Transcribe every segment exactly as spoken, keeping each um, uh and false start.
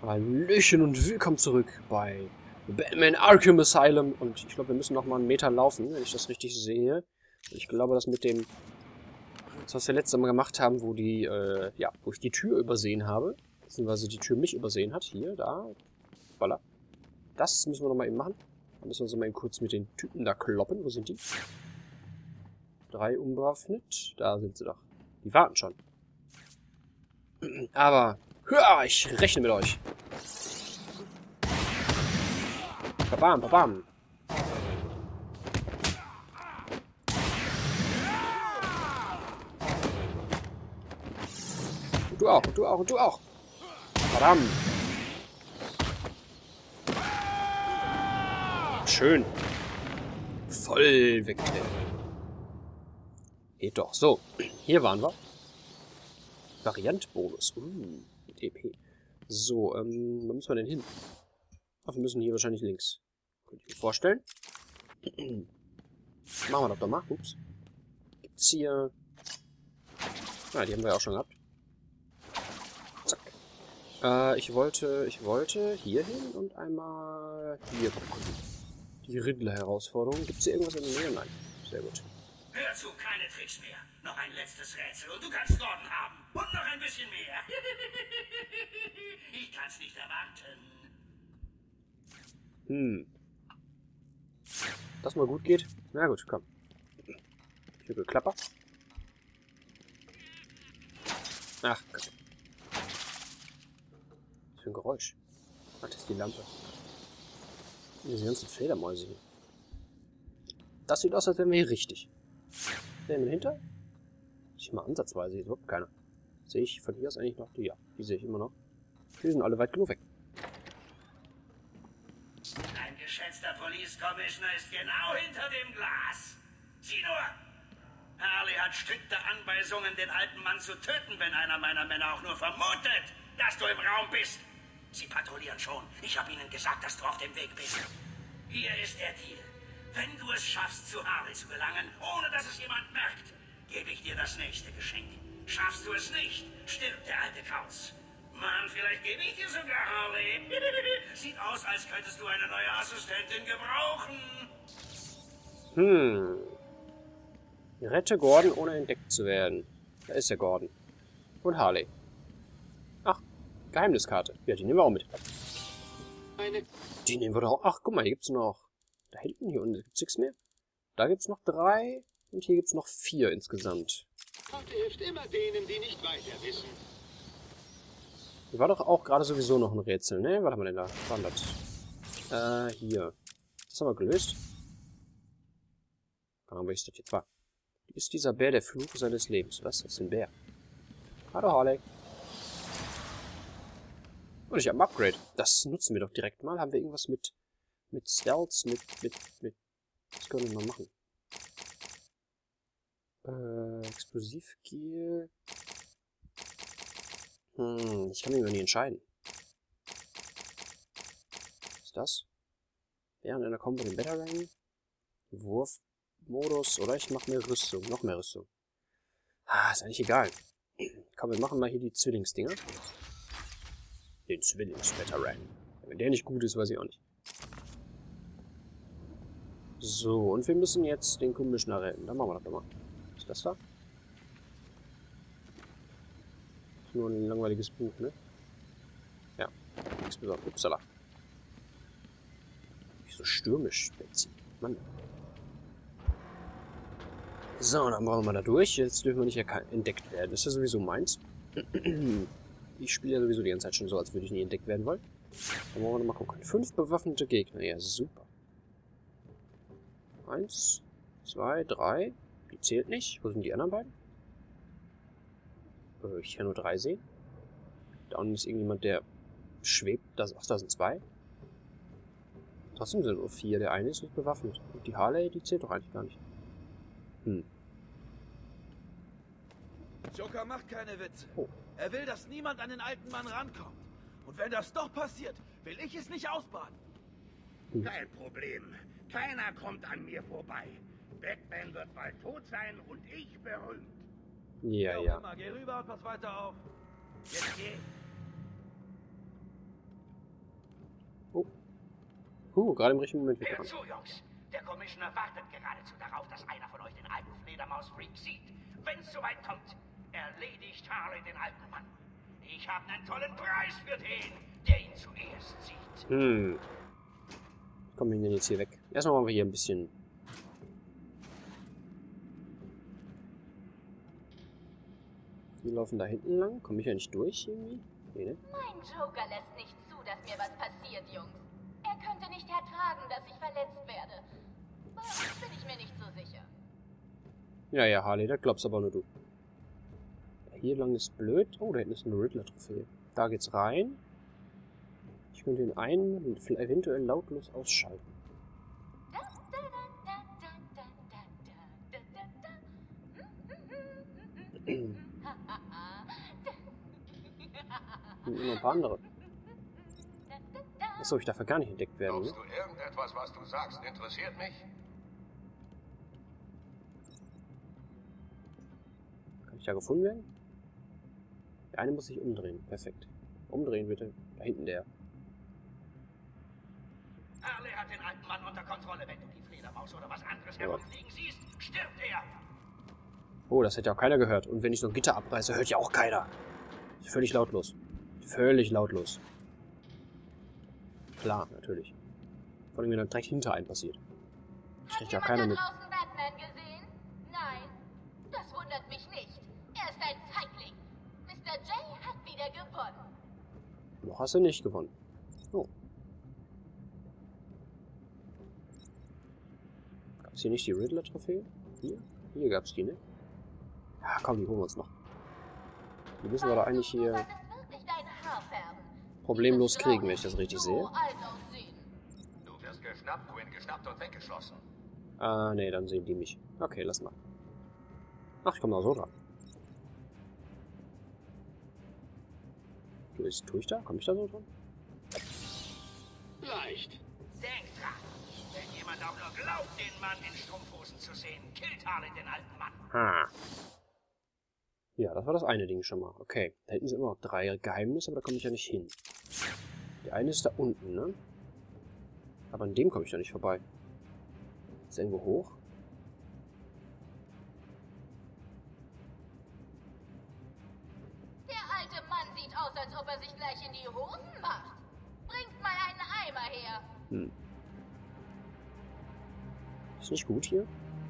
Hallöchen und willkommen zurück bei Batman Arkham Asylum. Und ich glaube, wir müssen noch mal einen Meter laufen, wenn ich das richtig sehe. Ich glaube, das mit dem, das was wir letztes Mal gemacht haben, wo die, äh, ja, wo ich die Tür übersehen habe, beziehungsweise die Tür mich übersehen hat, hier, da, voila. Das müssen wir noch mal eben machen. Dann müssen wir uns noch mal eben kurz mit den Typen da kloppen. Wo sind die? Drei unbewaffnet. Da sind sie doch. Die warten schon. Aber, hör, ich rechne mit euch. Babam, babam. Und du auch, und du auch, und du auch. Badam. Schön. Voll wegdrehen. Geht doch. So, hier waren wir. Variantbonus. Uh, mit E P. So, ähm, wo müssen wir denn hin? Ach, wir müssen hier wahrscheinlich links. Könnte ich mir vorstellen. Machen wir doch doch mal. Ups. Gibt's hier... Ah, die haben wir ja auch schon gehabt. Zack. Äh, ich wollte, ich wollte hier hin und einmal hier gucken. Die Riddler-Herausforderung. Gibt's hier irgendwas in der Nähe? Nein. Sehr gut. Hör zu, keine Tricks mehr. Noch ein letztes Rätsel und du kannst Norden haben. Und noch ein bisschen mehr. Ich kann's nicht erwarten. Hm. Das mal gut geht? Na gut, komm. Ich höre Klapper. Ach Gott. Was für ein Geräusch. Ach, das ist die Lampe. Diese ganzen Fledermäuse hier. Das sieht aus, als wären wir hier richtig. Sehen wir hinter? Nicht mal ansatzweise, hier ist überhaupt keiner. Sehe ich von hier aus eigentlich noch die? Ja, die sehe ich immer noch. Die sind alle weit genug weg. Ein geschätzter Police Commissioner ist genau hinter dem Glas. Sieh nur! Harley hat strikte Anweisungen, den alten Mann zu töten, wenn einer meiner Männer auch nur vermutet, dass du im Raum bist. Sie patrouillieren schon. Ich habe ihnen gesagt, dass du auf dem Weg bist. Hier ist der Deal. Wenn du es schaffst, zu Harley zu gelangen, ohne dass es jemand merkt, gebe ich dir das nächste Geschenk. Schaffst du es nicht, stirbt der alte Kauz. Mann, vielleicht gebe ich dir sogar Harley. Sieht aus, als könntest du eine neue Assistentin gebrauchen. Hm. Rette Gordon, ohne entdeckt zu werden. Da ist der Gordon. Und Harley. Ach, Geheimniskarte. Ja, die nehmen wir auch mit. Eine Die nehmen wir doch auch. Ach, guck mal, hier gibt's noch... Da hinten, hier unten gibt's nichts mehr. Da gibt's noch drei. Und hier gibt's noch vier insgesamt. Karte hilft immer denen, die nicht weiter wissen. Hier war doch auch gerade sowieso noch ein Rätsel, ne? Was haben wir denn da? Was war denn das? Äh, hier. Das haben wir gelöst. Keine Ahnung, welches das jetzt war. Ist dieser Bär der Fluch seines Lebens? Was? Das ist ein Bär. Hallo, Harley. Und ich habe ein Upgrade. Das nutzen wir doch direkt mal. Haben wir irgendwas mit... Mit Stealth, mit... mit... mit... Was können wir mal machen? Äh, Explosivgel... Hm, ich kann mich noch nie entscheiden. Was ist das? Während einer Combo in Batarang. Wurfmodus, oder ich mache mehr Rüstung. Noch mehr Rüstung. Ah, ist eigentlich egal. Komm, wir machen mal hier die Zwillingsdinger. Den Zwillings-Batarang. Wenn der nicht gut ist, weiß ich auch nicht. So, und wir müssen jetzt den Commissioner retten. Dann machen wir das doch mal. Was ist das da? Nur ein langweiliges Buch, ne? Ja. Nichts Besonderes. Upsala. Nicht so stürmisch, Betsy. Mann. So, dann brauchen wir da durch. Jetzt dürfen wir nicht entdeckt werden. Das ist ja sowieso meins. Ich spiele ja sowieso die ganze Zeit schon so, als würde ich nie entdeckt werden wollen. Dann wollen wir noch mal gucken. Fünf bewaffnete Gegner. Ja, super. Eins, zwei, drei. Die zählt nicht. Wo sind die anderen beiden? Ich kann nur drei sehen. Da unten ist irgendjemand, der schwebt. Das, ach, da sind zwei. Trotzdem sind nur vier. Der eine ist nicht bewaffnet. Und die Harley, die zählt doch eigentlich gar nicht. Hm. Joker macht keine Witze. Oh. Er will, dass niemand an den alten Mann rankommt. Und wenn das doch passiert, will ich es nicht ausbaden. Hm. Kein Problem. Keiner kommt an mir vorbei. Batman wird bald tot sein und ich berühmt. Ja, Wie auch ja. immer, geh rüber und pass weiter auf. Jetzt geh. Huh, gerade im richtigen Moment Hört weggerannt. zu, Jungs. Der Commissioner wartet geradezu darauf, dass einer von euch den alten Fledermaus-Freak sieht. Wenn es soweit kommt, erledigt Harley den alten Mann. Ich habe einen tollen Preis für den, der ihn zuerst sieht. Hm. Wie kommen wir denn jetzt hier weg? Erstmal machen wir hier ein bisschen... Wir laufen da hinten lang. Komme ich ja nicht durch irgendwie? Nee, ne? Mein Joker lässt nicht zu, dass mir was passiert, Jungs. Er könnte nicht ertragen, dass ich verletzt werde. Bei uns bin ich mir nicht so sicher. Ja, ja, Harley, das glaubst aber nur du. Hier lang ist blöd. Oh, da hinten ist eine Riddler-Trophäe. Da geht's rein. Ich könnte den einen eventuell lautlos ausschalten. Und immer ein paar andere. Achso, ich darf ja gar nicht entdeckt werden, ne? Glaubst du, irgendetwas, was du sagst, interessiert mich? Kann ich da gefunden werden? Der eine muss sich umdrehen. Perfekt. Umdrehen bitte. Da hinten der. Harley hat den alten Mann unter Kontrolle. Wenn du die Fledermaus oder was anderes Ja. herumfliegen siehst, stirbt er. Oh, das hätte ja auch keiner gehört. Und wenn ich so ein Gitter abreiße, hört ja auch keiner. Völlig lautlos. Völlig lautlos. Klar, natürlich. Vor allem, wenn dann direkt hinter einem passiert. Das Hat kriegt ja jemand keiner da mit. draußen Batman gesehen? Nein. Das wundert mich nicht. Er ist ein Feigling. Mister J hat wieder gewonnen. Noch hast du nicht gewonnen. Oh. Gab es hier nicht die Riddler-Trophäe? Hier? Hier gab es die, ne? Ja, komm, die holen wir uns noch. Die müssen wir doch eigentlich Du hier solltest wirklich dein Haar färben. problemlos Dieses kriegen, Blau wenn ich das richtig so sehe. alt aussehen. Du wirst geschnappt, Quinn, geschnappt und weggeschlossen. Ah, ne, dann sehen die mich. Okay, lass mal. Ach, ich komme da so dran. Du, ist, tue ich da? Komme ich da so dran? Leicht. Denkt dran. Wenn jemand auch nur glaubt, den Mann in Strumpfhosen zu sehen, killt Harley den alten Mann. Ha. Ja, das war das eine Ding schon mal. Okay, da hinten sind immer noch drei Geheimnisse, aber da komme ich ja nicht hin. Der eine ist da unten, ne? Aber an dem komme ich da nicht vorbei. Ist der irgendwo hoch? Der alte Mann sieht aus, als ob er sich gleich in die Hosen macht. Bringt mal einen Eimer her. Hm. Ist nicht gut hier?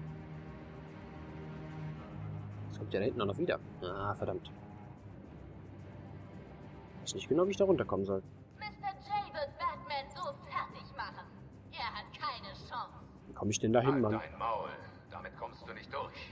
Jetzt kommt ja da hinten auch noch wieder. Ah, verdammt. Ich weiß nicht genau, wie ich da runterkommen soll. Mister J wird Batman so fertig machen. Er hat keine Chance. Wie komme ich denn da hin, Halt Mann? dein Maul. Damit kommst du nicht durch.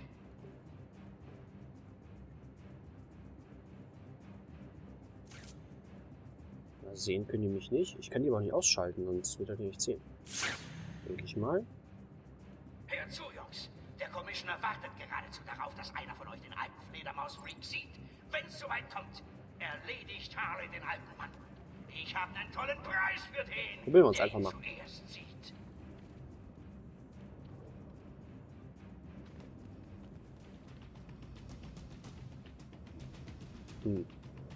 Na, sehen können die mich nicht. Ich kann die aber auch nicht ausschalten, sonst wird er die nicht sehen. Denke ich mal. Hört zu, Jungs. Der Commissioner wartet geradezu darauf, dass einer von euch den alten Fledermaus-Freak sieht. Wenn es soweit kommt, erledigt Harley den alten Mann. Ich habe einen tollen Preis für den, Probieren wir uns der einfach ihn mal. zuerst sieht. Hm.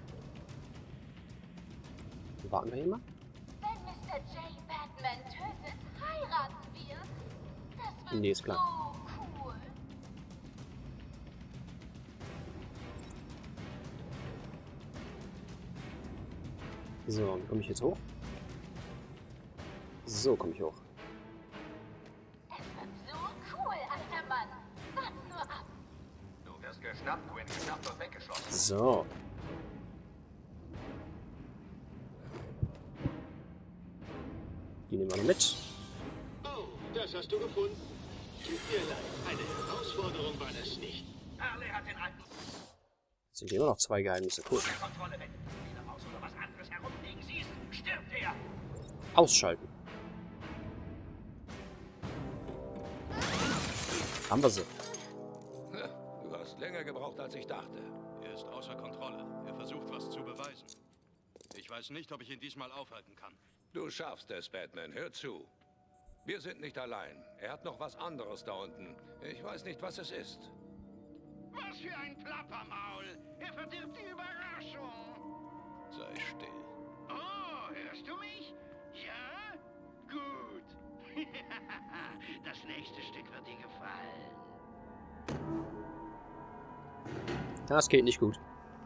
Warten wir hier mal. Wenn Mister J Batman tötet, heiraten wir. Das wird Nee, ist klar. so cool. So, wie komme ich jetzt hoch? So komme ich hoch. Es wird so cool, alter Mann. Wart nur ab. Du wirst geschnappt, Quinn, geschnappt und weggeschlossen. So. Die nehmen wir noch mit. Oh, das hast du gefunden. Tut mir leid, eine Herausforderung war das nicht. Harley hat den alten Jetzt sind hier immer noch zwei Geheimnisse. Cool. unter Kontrolle. Wenn du die Fledermaus oder was anderes herumfliegen siehst, stirbt er. Ausschalten. Haben wir sie. Du hast länger gebraucht, als ich dachte. Er ist außer Kontrolle. Er versucht, was zu beweisen. Ich weiß nicht, ob ich ihn diesmal aufhalten kann. Du schaffst es, Batman. Hör zu. Wir sind nicht allein. Er hat noch was anderes da unten. Ich weiß nicht, was es ist. Was für ein Plappermaul. Er verdirbt die Überraschung. Sei still. Oh, hörst du mich? Ja? gut. Das nächste Stück wird dir gefallen. Das geht nicht gut.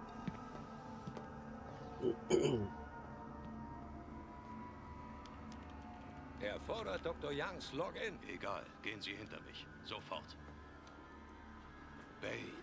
Er fordert Doktor Youngs Login. Egal, gehen Sie hinter mich. Sofort. Bane.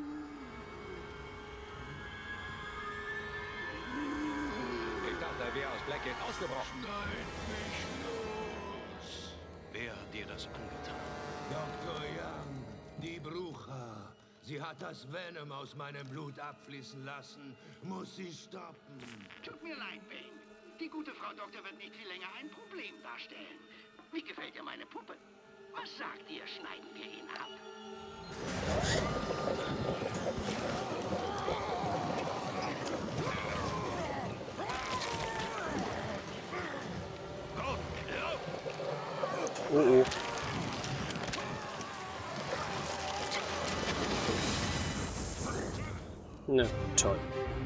Ich dachte, er wäre aus Blackgate ausgebrochen. Schneid mich los. Wer hat dir das angetan? Doktor Young, die Brucher. Sie hat das Venom aus meinem Blut abfließen lassen. Muss sie stoppen. Tut mir leid, Bane. Die gute Frau Doktor wird nicht viel länger ein Problem darstellen. Wie gefällt dir meine Puppe? Was sagt ihr? Schneiden wir ihn ab? Oh oh. Ne, toll.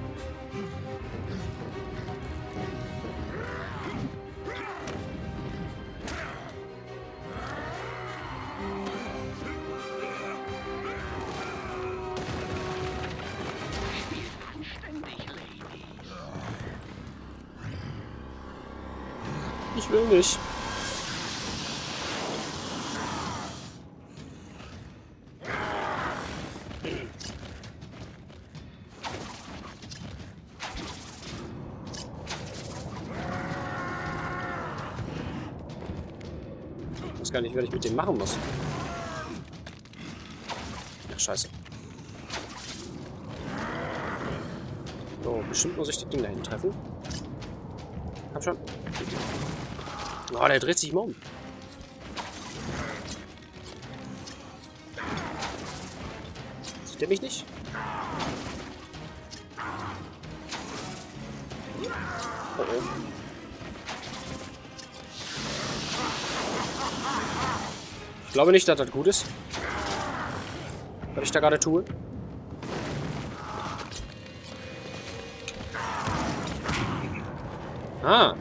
Ich will nicht. Ich weiß gar nicht, was ich mit dem machen muss. Ach, scheiße. So, bestimmt muss ich das Ding da hinten treffen. Hab schon. Oh, der dreht sich mal um. Sieht der mich nicht? Oh oh. Ich glaube nicht, dass das gut ist. Was ich da gerade tue. Ah.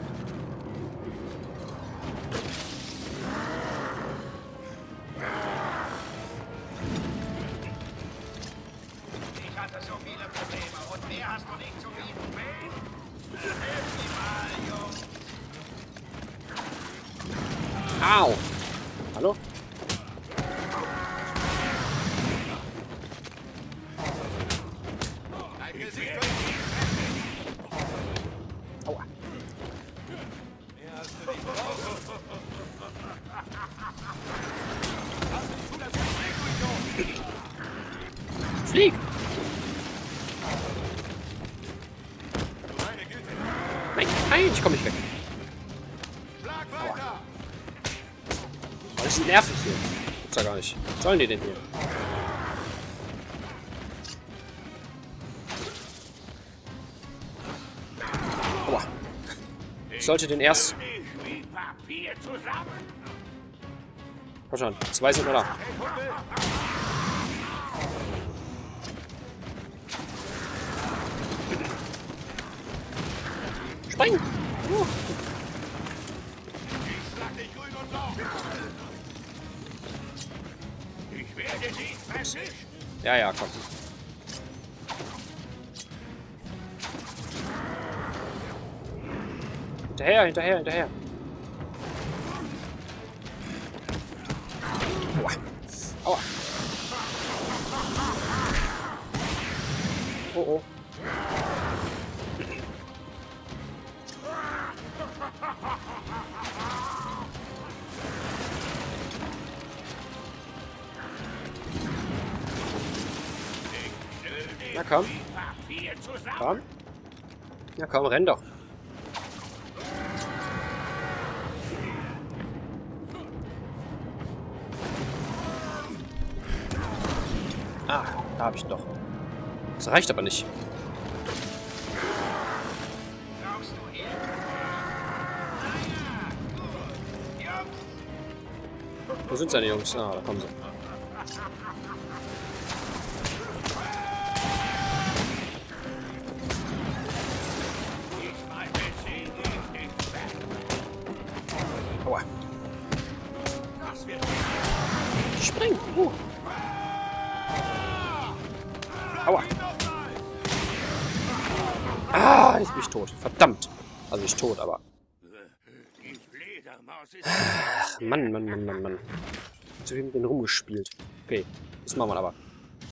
Ich hatte so viele Probleme. Und mehr hast du nicht zu bieten, Bane? Hilf mir mal, Jungs. Au. Hallo? Aua. Flieg! Nein, nein, ich komme nicht weg. Aua. Oh, das ist nervig hier. Gibt's ja gar nicht. Was sollen die denn hier? Aua. Ich sollte den erst... Wie Papier zusammen. Komm schon, zwei sind oder? Spring! Uh. Ich werde sie vernichten. Ja, ja, komm. Hinterher, hinterher, hinterher. Aua. Aua. Oh, oh. Na komm. Komm. Ja komm, renn doch. Ah, da habe ich doch. Das reicht aber nicht. Brauchst du Hilfe? Naja, Jungs. Wo sind seine Jungs? Ah, da kommen sie. Aua. Das wird... Spring! Uh. Aua! Ah, jetzt bin ich tot. Verdammt! Also nicht tot, aber... Die Fledermaus ist... Ach, Mann, Mann, Mann, Mann, Mann. Zu viel mit denen rumgespielt. Okay, das machen wir aber.